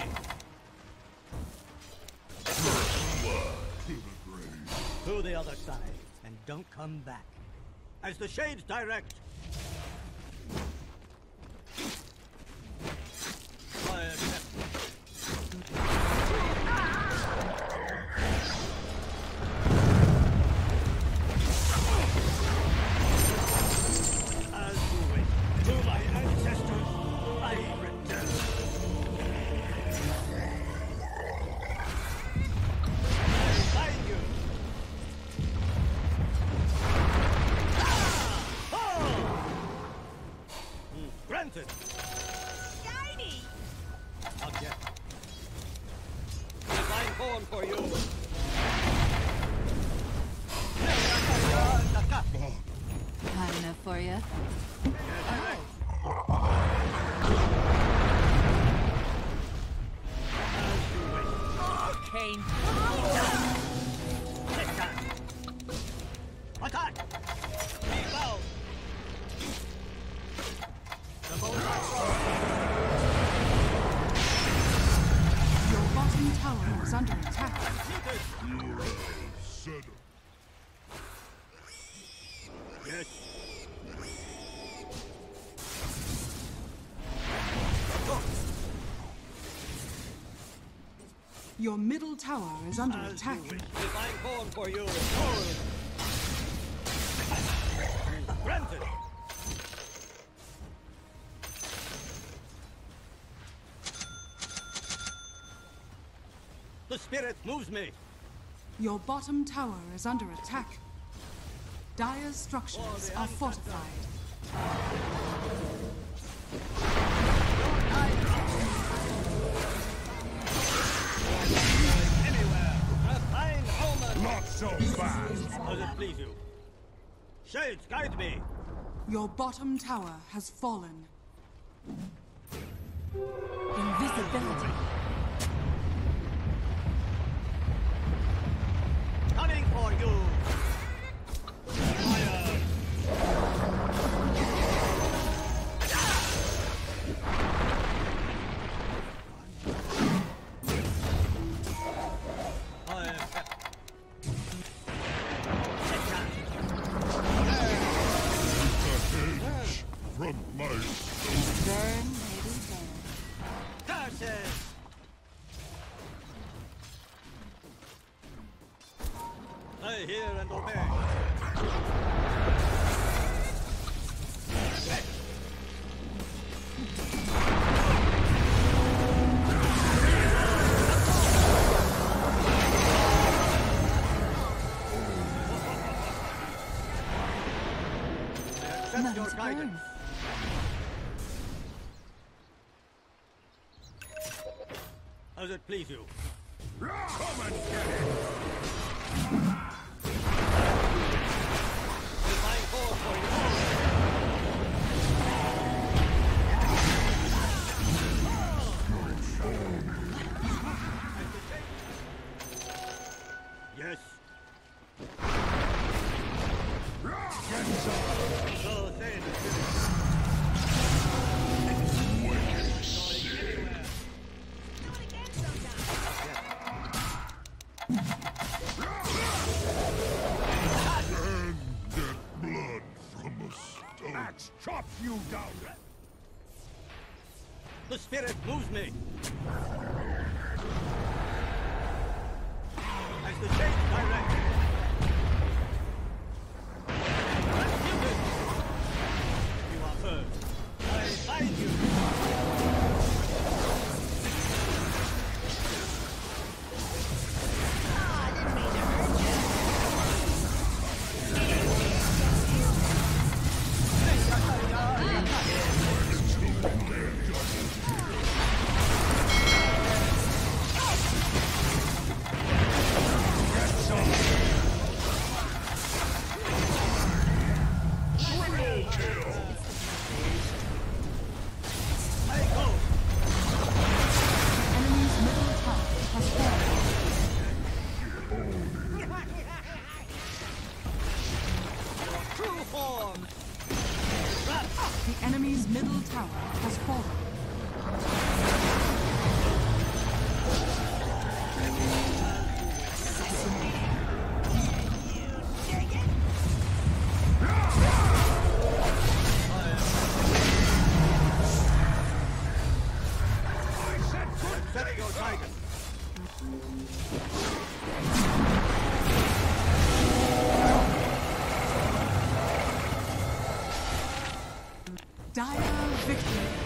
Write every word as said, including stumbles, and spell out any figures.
To the other side, and don't come back. As the Shades direct. I accept. As you wish. To my ancestors, I return. I find you. Granted. Shiny! Not yet. Divine form for you. Hot enough for you? Arcane. Attack! Be bound! Your bottom tower is under attack. Yes. Your middle tower is under attack. Divine form for you. Granted. The spirit moves me. Your bottom tower is under attack. Dire's structures are fortified. Anywhere. A fine omen. Not so fast. Does it please you? Shades, guide me. Your bottom tower has fallen. Invisibility. Coming for you. Fire. I accept. From my Burn, baby, burn. Curses! I hear and obey. Accept your Must guidance. burn. Does it please you? come and get it. Divine form for you. Yes. So say the And get blood from a stone. Axe chops you down. The spirit moves me. As the shades direct. Transmuted. You are heard. I find you. Enemy's middle tower has fallen. True form. The enemy's middle tower has fallen. Dire victory.